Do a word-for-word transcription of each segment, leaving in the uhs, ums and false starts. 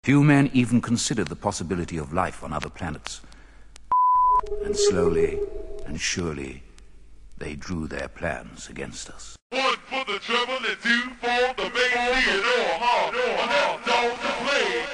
Few men even considered the possibility of life on other planets. And slowly and surely, they drew their plans against us. One for the trouble and two for the main theater. Hard on that dog to play.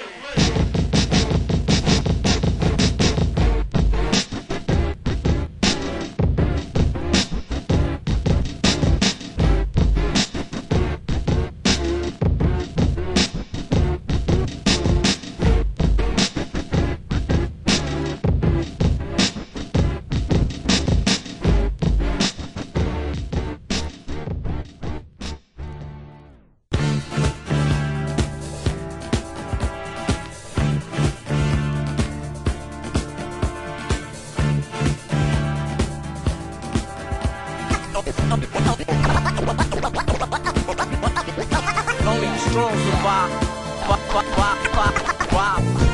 Only strong survive.